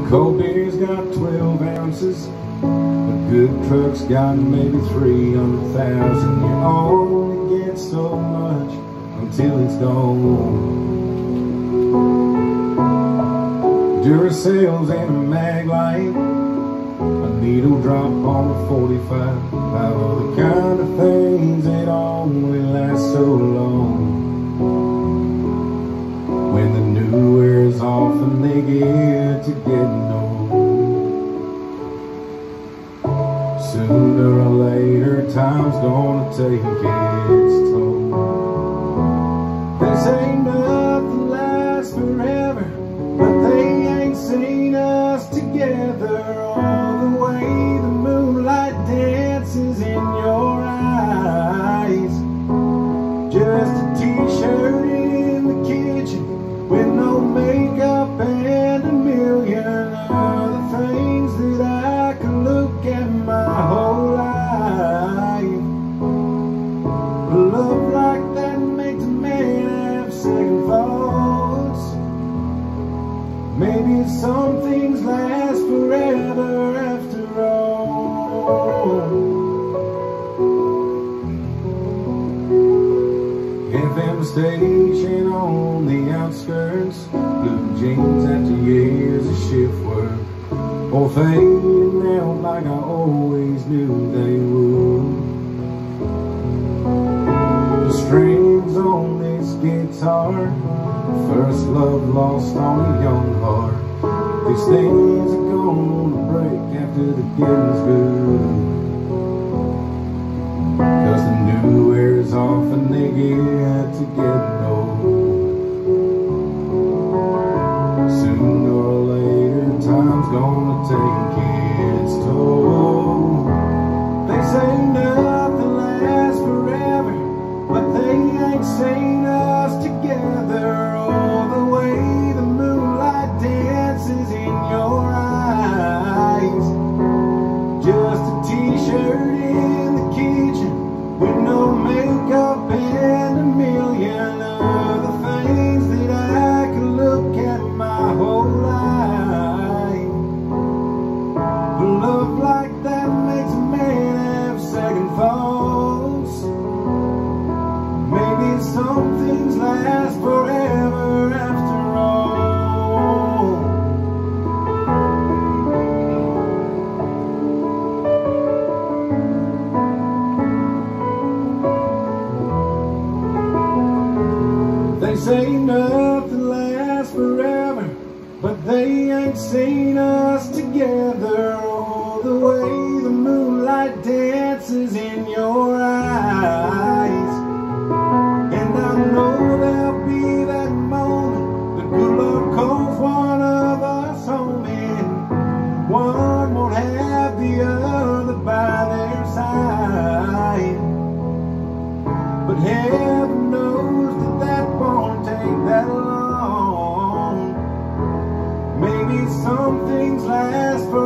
Cold beer's got 12 ounces. A good truck's got maybe 300,000. You only get so much until it's gone. Duracells and a mag light, a needle drop on the 45. All the kind of things that only last so long. When the new wears off and they get to getting old, sooner or later time's gonna take its toll. They say nothing lasts forever, but they ain't seen us together. All the way the moonlight dances in your eyes. Just a t-shirt in the kitchen with no makeup and a million other things that I can look at my whole life. A love like that makes a man have second thoughts. Maybe some things last forever after all. FM station on the outskirts, blue jeans after years of shift work, or fading out like I always knew they would. The strings on this guitar, first love lost on a young heart. These things are gonna break after the getting's good, 'cause the new wears off and they get to getting old. Sooner or later time's gonna take its toll. They say nothing lasts forever, but they ain't seen us together. All the way the moonlight dances in your eyes. Just a t-shirt in the kitchen with no makeup and a million other things that I can look at my whole life. A love like that makes a man have second thoughts. Maybe some things last forever after all. They say nothing lasts forever, but they ain't seen us together. All the way the moonlight dances in your eyes. And I know there'll be that moment the good Lord calls one of us home, and one won't have the other by their side. But heaven knows that won't take that long. Maybe some things last forever.